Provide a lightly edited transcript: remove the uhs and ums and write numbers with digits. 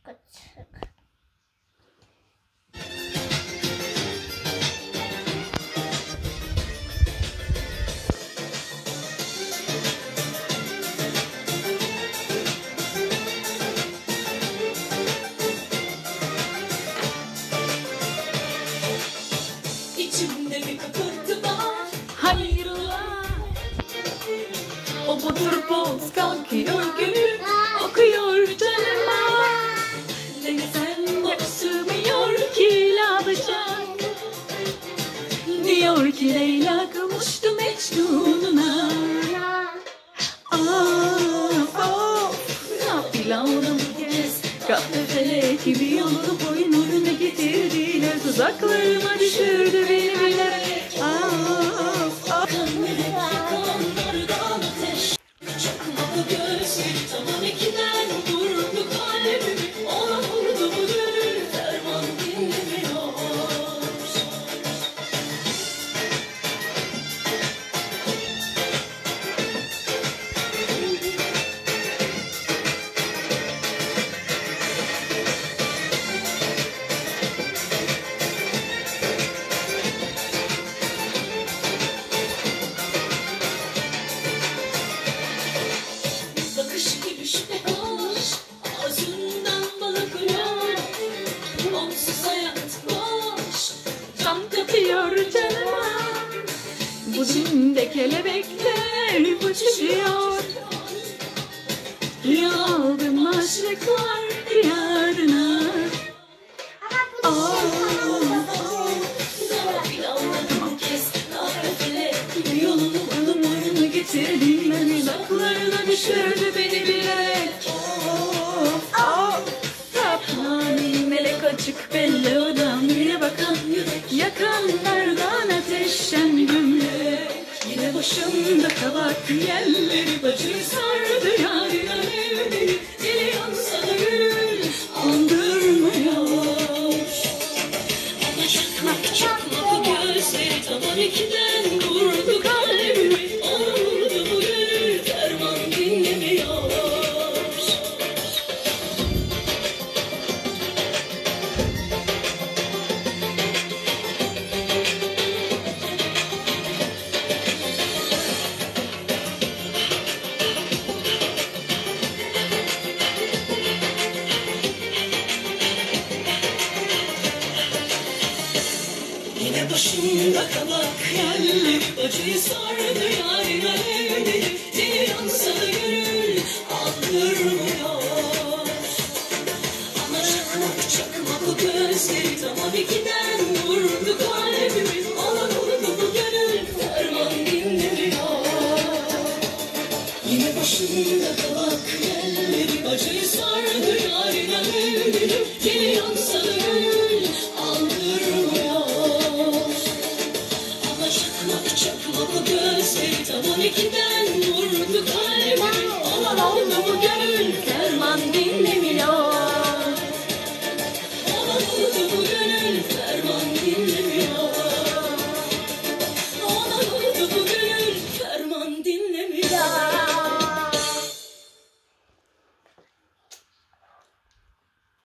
Kaçık. İçimde bir kıpırtı var, hayrola? O budur boz kalkıyor gönül, okuyor canıma. Denizden de sığmıyor ki labıcak. Diyor ki Leyla kavuştu Mecnun'una. Nafile oldu bu kez, kahve felek gibi yolunu boynuna getirdiler. Tuzaklarıma düşürdü beni bilerek. Kanlardan ateş, çakmalı gözleri tavan ikiden vurdu kalbimi. Ona vurdu bu gönül, derman dinlemiyor. Bakış gibi şüphe hoş, ağzından bal akıyor. Onsuz hayat boş, can katıyor canıma. Bu dinde kelebekler uçuşuyor. Yaldım aşıklar diyarına. Tamam kes, kahve yolunu burnuna getirdim. Uzaklarına düşürdü beni bilerek. Rahmanin melek açık belli odam. Yine bakan yürek, yakanlardan ateşten gömlek. Yine başımda kabak yerleri, bacı sardı yarın alevleri. Dili yansa da gönül andırmıyor. Ama çakmak çakmak gözleri tavan ikiden vurdu kalbimi. Ona vurdu bu gönül, derman dinlemiyor. Yine başımda kabak yerleri, acıyı sardı yarın alevleri. Dili yansa da gönül aldırmıyor. Ama çakmak çakmak o gözleri tamam ikiden vurdu kalbimi. Ona vurdu bu gönül, derman dinlemiyor. Yine başımda kabak yerleri, acıyı sardı yarın alevleri. Dili yansa da gönül aldırmıyor. Çakmak çakmak o gözleri tavan ikiden